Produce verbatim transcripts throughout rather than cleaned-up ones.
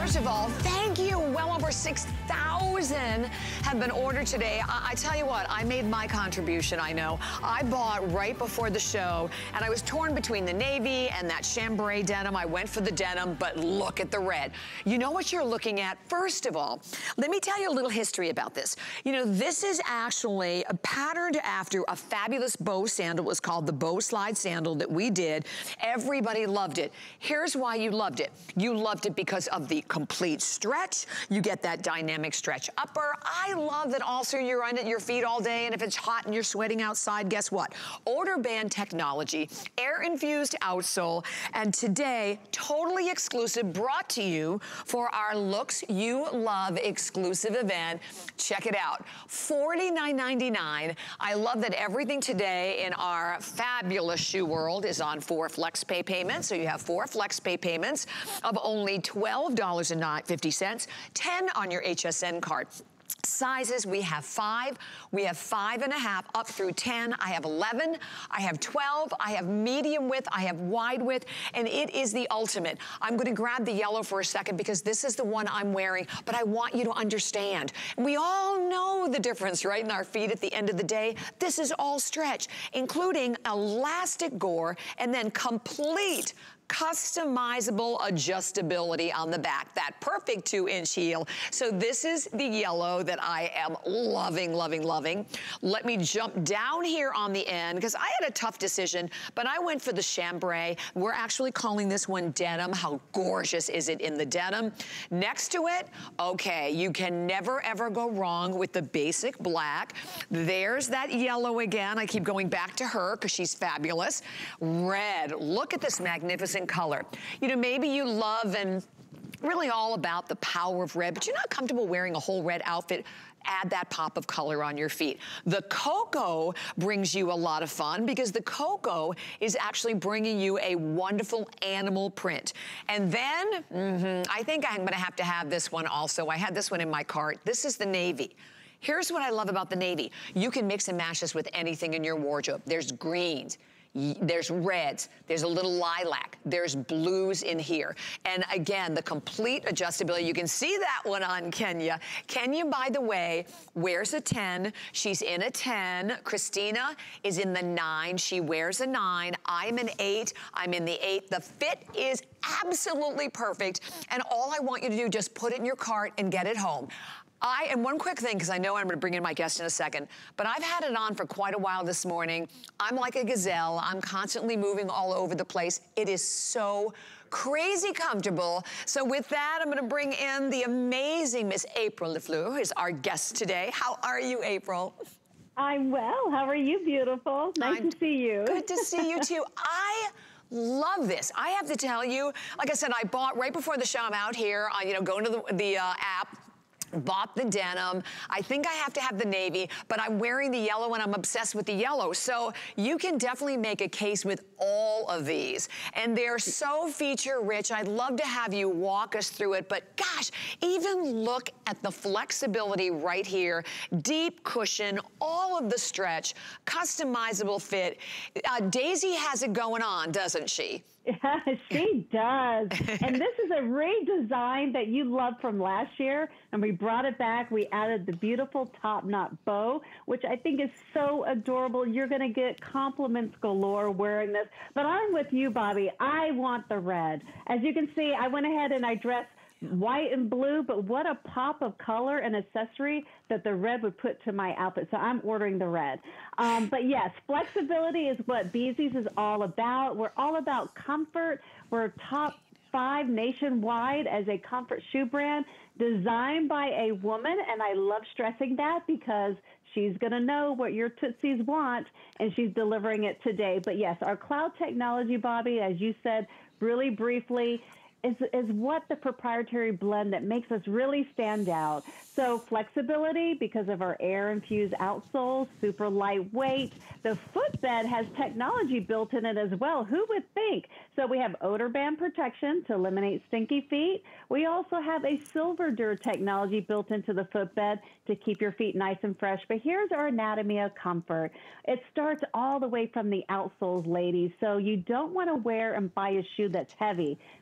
First of all, thank you. Well over six thousand have been ordered today. I, I tell you what, I made my contribution, I know. I bought right before the show, and I was torn between the navy and that chambray denim. I went for the denim, but look at the red. You know what you're looking at? First of all, let me tell you a little history about this. You know, this is actually patterned after a fabulous bow sandal. It was called the bow slide sandal that we did. Everybody loved it. Here's why you loved it. You loved it because of the complete stretch. You get that dynamic stretch upper. I love that also you're on your feet all day, and if it's hot and you're sweating outside, guess what? Odor band technology, air-infused outsole, and today, totally exclusive, brought to you for our Looks You Love exclusive event. Check it out, forty-nine ninety-nine. I love that everything today in our fabulous shoe world is on four flex pay payments. So you have four flex pay payments of only twelve dollars and fifty cents, ten on your H S N card. Sizes, we have five, we have five and a half up through ten, I have eleven, I have twelve, I have medium width, I have wide width, and it is the ultimate. I'm gonna grab the yellow for a second because this is the one I'm wearing, but I want you to understand. We all know the difference, right, in our feet at the end of the day. This is all stretch, including elastic gore and then complete customizable adjustability on the back, that perfect two inch heel. So this is the yellow that I am loving, loving, loving. Let me jump down here on the end because I had a tough decision, but I went for the chambray. We're actually calling this one denim. How gorgeous is it in the denim? Next to it, okay, you can never ever go wrong with the basic black. There's that yellow again. I keep going back to her because she's fabulous. Red, look at this magnificent color. You know, maybe you love and really all about the power of red, but you're not comfortable wearing a whole red outfit. Add that pop of color on your feet. The cocoa brings you a lot of fun because the cocoa is actually bringing you a wonderful animal print. And then, mm-hmm, I think I'm gonna have to have this one also. I had this one in my cart. This is the navy. Here's what I love about the navy. You can mix and match this with anything in your wardrobe. There's greens, there's reds, there's a little lilac, there's blues in here. And again, the complete adjustability. You can see that one on Kenya. Kenya, by the way, wears a ten. She's in a ten. Christina is in the nine. She wears a nine. I'm an eight. I'm in the eight. The fit is absolutely perfect. And all I want you to do, just put it in your cart and get it home. I, and one quick thing, because I know I'm gonna bring in my guest in a second, but I've had it on for quite a while this morning. I'm like a gazelle. I'm constantly moving all over the place. It is so crazy comfortable. So with that, I'm gonna bring in the amazing Miss April LeFleur, who is our guest today. How are you, April? I'm well. How are you, beautiful? Nice I'm to see you. Good to see you, too. I love this. I have to tell you, like I said, I bought right before the show. I'm out here, uh, you know, going to the, the uh, app, bought the denim. I think I have to have the navy, but I'm wearing the yellow and I'm obsessed with the yellow. So you can definitely make a case with all of these. And they're so feature rich. I'd love to have you walk us through it, but gosh, even look at the flexibility right here. Deep cushion, all of the stretch, customizable fit. Uh, Daisy has it going on, doesn't she? Yeah, she does. And this is a redesign that you loved from last year, and we brought it back. We added the beautiful top knot bow, which I think is so adorable. You're going to get compliments galore wearing this. But I'm with you, Bobby. I want the red. As you can see, I went ahead and I dressed white and blue, but what a pop of color and accessory that the red would put to my outfit. So I'm ordering the red. Um, but yes, flexibility is what Bzees is all about. We're all about comfort. We're top five nationwide as a comfort shoe brand designed by a woman. And I love stressing that because she's going to know what your Tootsies want, and she's delivering it today. But yes, our cloud technology, Bobby, as you said, really briefly, Is, is what the proprietary blend that makes us really stand out. So flexibility because of our air-infused outsole, super lightweight. The footbed has technology built in it as well. Who would think? So we have odor band protection to eliminate stinky feet. We also have a silver dur technology built into the footbed to keep your feet nice and fresh. But here's our anatomy of comfort. It starts all the way from the outsoles, ladies. So you don't want to wear and buy a shoe that's heavy. Bzees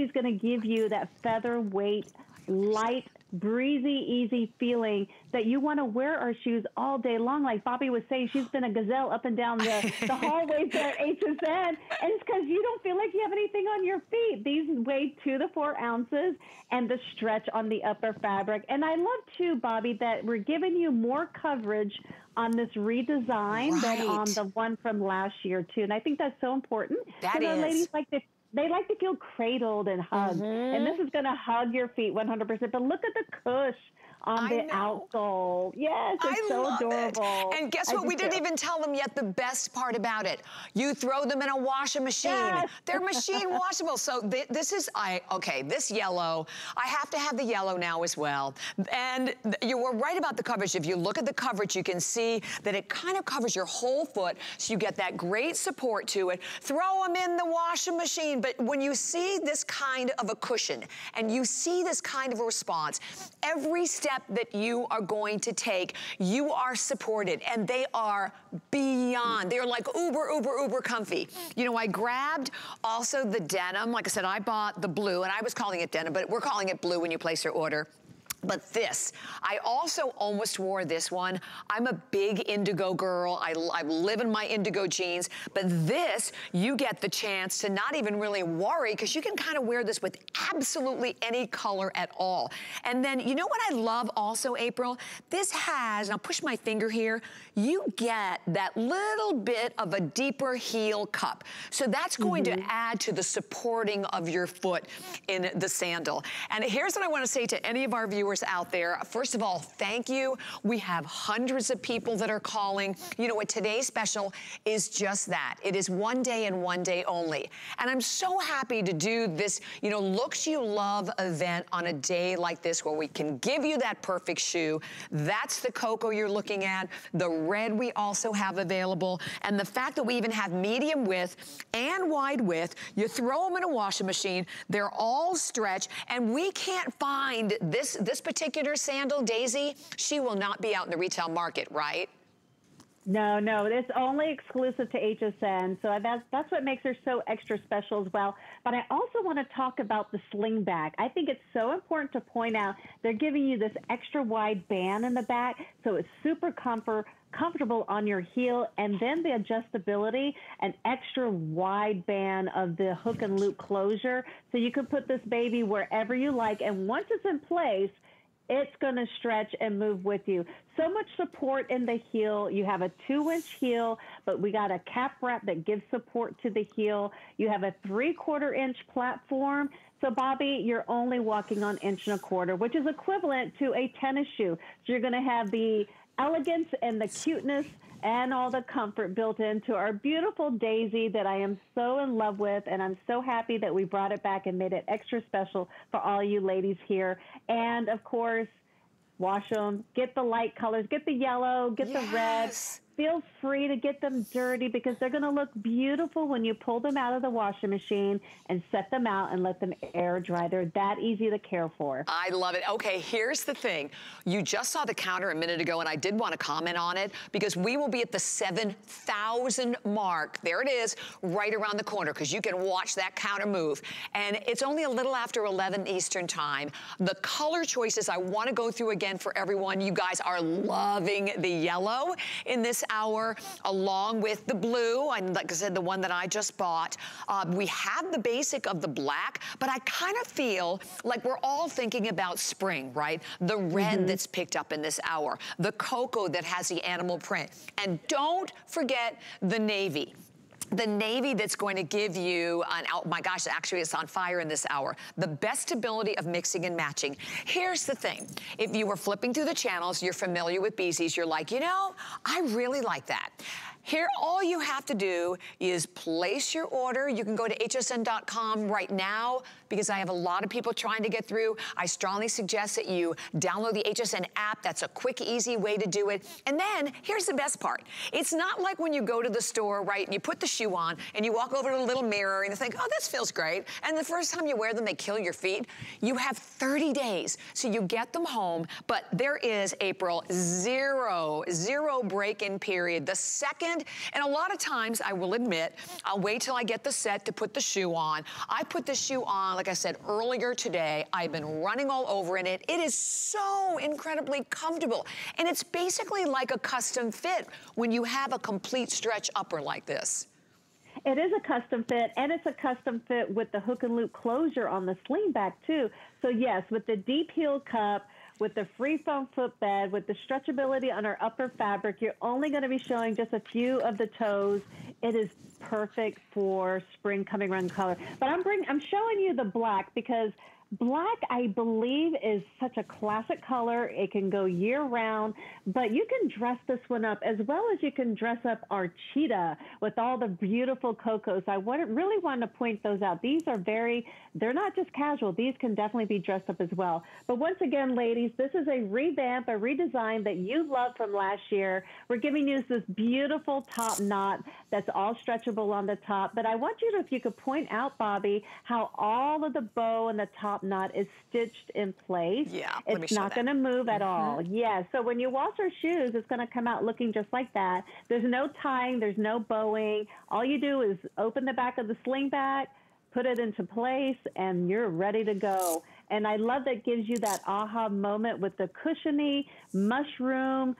is going to give you that featherweight, light, breezy, easy feeling that you want to wear our shoes all day long. Like Bobby was saying, she's been a gazelle up and down the, the hallways there at H S N, and it's because you don't feel like you have anything on your feet. These weigh two to four ounces, and the stretch on the upper fabric. And I love, too, Bobby, that we're giving you more coverage on this redesign right. than on the one from last year, too. And I think that's so important. That is. Our ladies like to They like to feel cradled and hugged, mm-hmm. and this is going to hug your feet one hundred percent. But look at the cush on I the know. outsole. Yes, it's I so love adorable. It. And guess I what? We didn't too. even tell them yet the best part about it. You throw them in a washing machine. Yes. They're machine washable. So th this is, I okay, this yellow, I have to have the yellow now as well. And you were right about the coverage. If you look at the coverage, you can see that it kind of covers your whole foot, so you get that great support to it. Throw them in the washing machine. But when you see this kind of a cushion and you see this kind of a response, every step that you are going to take, you are supported, and they are beyond. They're like uber, uber, uber comfy. You know, I grabbed also the denim. Like I said, I bought the blue, and I was calling it denim, but we're calling it blue when you place your order. But this, I also almost wore this one. I'm a big indigo girl. I, I live in my indigo jeans. But this, you get the chance to not even really worry, because you can kind of wear this with absolutely any color at all. And then, you know what I love also, April? This has, and I'll push my finger here, you get that little bit of a deeper heel cup. So that's going mm-hmm. to add to the supporting of your foot in the sandal. And here's what I want to say to any of our viewers out there. First of all, thank you. We have hundreds of people that are calling. You know what, today's special is just that. It is one day and one day only. And I'm so happy to do this, you know, looks you love event on a day like this, where we can give you that perfect shoe. That's the cocoa you're looking at. The red we also have available. And the fact that we even have medium width and wide width, you throw them in a washing machine, they're all stretch, and we can't find this, this particular sandal, Daisy, she will not be out in the retail market, right? No, no, it's only exclusive to H S N, so that's, that's what makes her so extra special as well. But I also want to talk about the slingback. I think it's so important to point out they're giving you this extra wide band in the back, so it's super comfort, comfortable on your heel, and then the adjustability, an extra wide band of the hook and loop closure, so you can put this baby wherever you like, and once it's in place, it's going to stretch and move with you. So much support in the heel. You have a two-inch heel, but we got a cap wrap that gives support to the heel. You have a three-quarter inch platform. So, Bobby, you're only walking on inch and a quarter, which is equivalent to a tennis shoe. So you're going to have the elegance and the cuteness and all the comfort built into our beautiful Daisy that I am so in love with, and I'm so happy that we brought it back and made it extra special for all you ladies here. And, of course, wash them, get the light colors, get the yellow, get yes. the red. Feel free to get them dirty, because they're going to look beautiful when you pull them out of the washing machine and set them out and let them air dry. They're that easy to care for. I love it. Okay, here's the thing. You just saw the counter a minute ago, and I did want to comment on it, because we will be at the seven thousand mark. There it is, right around the corner, because you can watch that counter move. And it's only a little after eleven Eastern time. The color choices I want to go through again for everyone. You guys are loving the yellow in this hour, along with the blue, and like I said, the one that I just bought. Uh, we have the basic of the black, but I kind of feel like we're all thinking about spring, right? The red mm-hmm. that's picked up in this hour, the cocoa that has the animal print, and don't forget the navy. The navy that's going to give you an, oh my gosh, actually it's on fire in this hour. The best ability of mixing and matching. Here's the thing. If you were flipping through the channels, you're familiar with Bzees, you're like, you know, I really like that. Here, all you have to do is place your order. You can go to H S N dot com right now, because I have a lot of people trying to get through. I strongly suggest that you download the H S N app. That's a quick, easy way to do it. And then, here's the best part. It's not like when you go to the store, right, and you put the shoe on, and you walk over to the little mirror, and you think, oh, this feels great. And the first time you wear them, they kill your feet. You have thirty days, so you get them home. But there is, April, zero, zero break-in period. The second And, and a lot of times, I will admit, I'll wait till I get the set to put the shoe on. I put the shoe on, like I said earlier today, I've been running all over in it. It is so incredibly comfortable. And it's basically like a custom fit when you have a complete stretch upper like this. It is a custom fit, and it's a custom fit with the hook and loop closure on the slingback too. So yes, with the deep heel cup, with the free foam footbed, with the stretchability on our upper fabric, you're only going to be showing just a few of the toes. It is perfect for spring coming around color. But I'm bring, I'm showing you the black because black, I believe, is such a classic color. It can go year round, but you can dress this one up as well as you can dress up our cheetah with all the beautiful cocos. I want, really want to point those out. These are very, they're not just casual. These can definitely be dressed up as well. But once again, ladies, this is a revamp, a redesign that you loved from last year. We're giving you this beautiful top knot that's all stretchable on the top. But I want you to, if you could point out, Bobby, how all of the bow and the top knot is stitched in place. Yeah, it's not going to move at mm-hmm. all. Yeah, so when you wash our shoes, it's going to come out looking just like that. There's no tying, there's no bowing. All you do is open the back of the slingback, put it into place, and you're ready to go. And I love that gives you that aha moment with the cushiony mushroom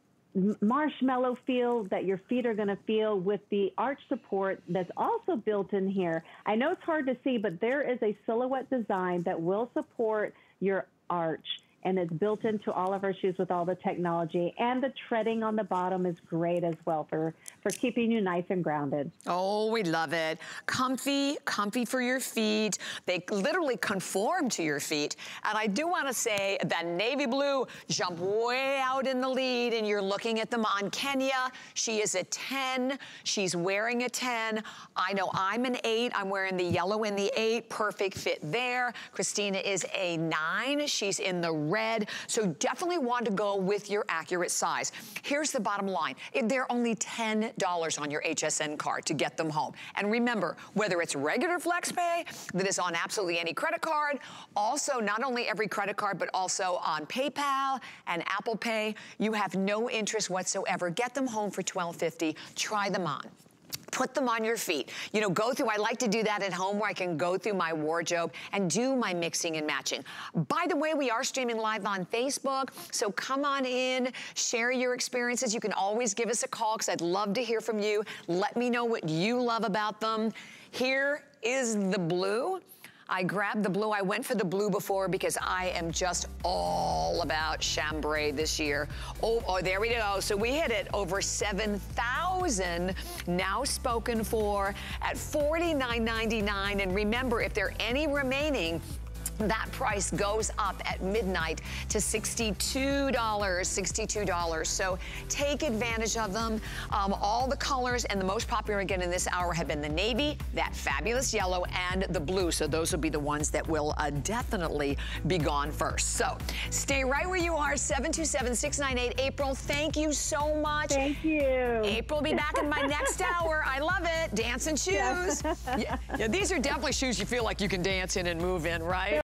marshmallow feel that your feet are going to feel with the arch support that's also built in here. I know it's hard to see, but there is a silhouette design that will support your arch, and it's built into all of our shoes with all the technology. And the treading on the bottom is great as well for, for keeping you nice and grounded. Oh, we love it. Comfy, comfy for your feet. They literally conform to your feet. And I do want to say that navy blue jumped way out in the lead, and you're looking at them on Kenya. She is a ten. She's wearing a ten. I know I'm an eight. I'm wearing the yellow in the eight. Perfect fit there. Christina is a nine. She's in the red. So definitely want to go with your accurate size. Here's the bottom line. They're only ten dollars on your H S N card to get them home. And remember, whether it's regular flex pay that is on absolutely any credit card, also not only every credit card, but also on PayPal and Apple Pay, you have no interest whatsoever. Get them home for twelve fifty. Try them on. Put them on your feet. You know, go through, I like to do that at home where I can go through my wardrobe and do my mixing and matching. By the way, we are streaming live on Facebook, so come on in, share your experiences. You can always give us a call because I'd love to hear from you. Let me know what you love about them. Here is the blue. I grabbed the blue. I went for the blue before because I am just all about chambray this year. Oh, oh there we go. So we hit it over seven thousand now spoken for at forty-nine ninety-nine. And remember, if there are any remaining, that price goes up at midnight to sixty-two dollars, sixty-two dollars. So take advantage of them. Um, all the colors, and the most popular again in this hour have been the navy, that fabulous yellow, and the blue. So those will be the ones that will uh, definitely be gone first. So stay right where you are, seven two seven, six nine eight. April, thank you so much. Thank you. April will be back in my next hour. I love it. Dancing shoes. Yeah. Yeah, these are definitely shoes you feel like you can dance in and move in, right?